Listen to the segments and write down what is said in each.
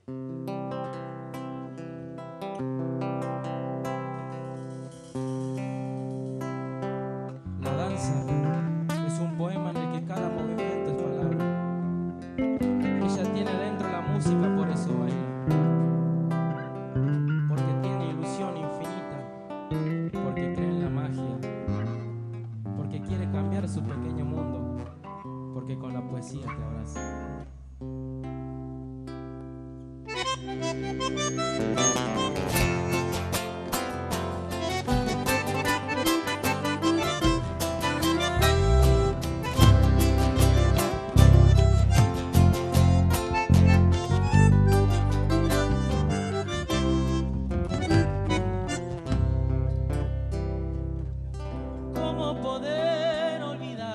La danza es un poema en el que cada movimiento es palabra. Ella tiene dentro la música, por eso baila. Porque tiene ilusión infinita, porque cree en la magia, porque quiere cambiar su pequeño mundo, porque con la poesía te abraza. ¿Cómo poder olvidar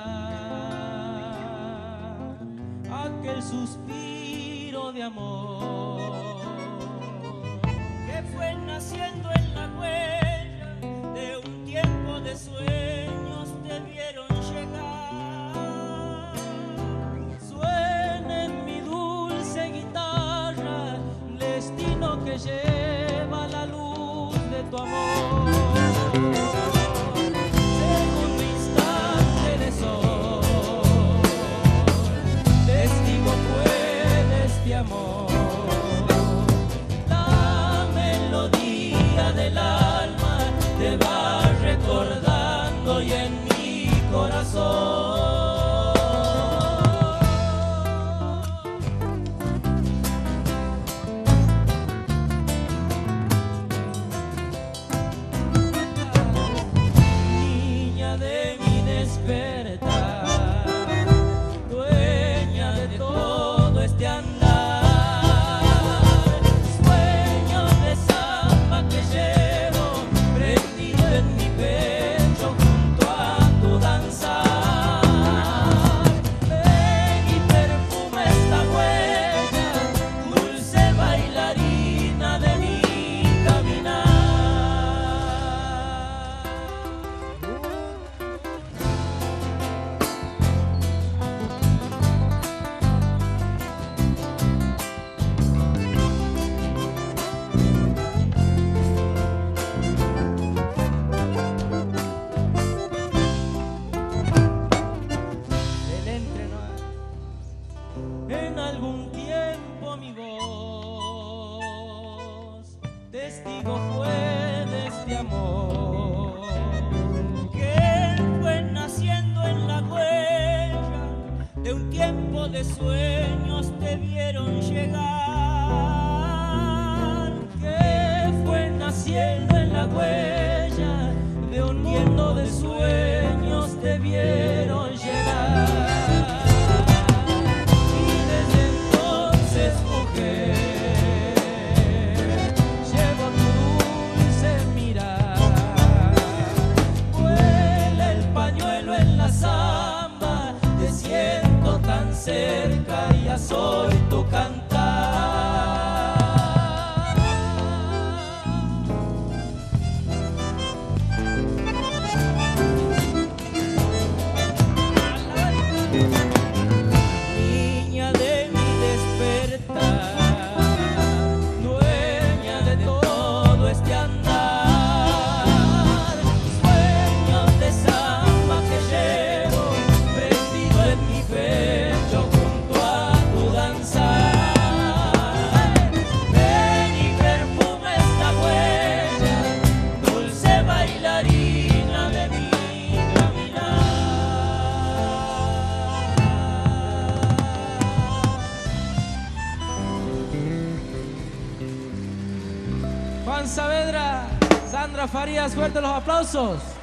aquel suspiro de amor que fue naciendo en la huella de un tiempo de sueños te vieron llegar? Suena en mi dulce guitarra, destino que lleva la luz de tu amor. La melodía del alma te va recordando y en mi corazón niña de mi despertar, dueña de todo este andar. En algún tiempo mi voz testigo fue de este amor que fue naciendo en la huella de un tiempo de sueños te vieron llegar, que fue naciendo en la huella de un mundo de sueños te vieron llegar. Cerca ya soy tu cantar. Niña de mi despertar, dueña de todo este andar, sueños de samba que llevo prendido en mi pecho. Juan Saavedra, Sandra Farías, fuerte los aplausos.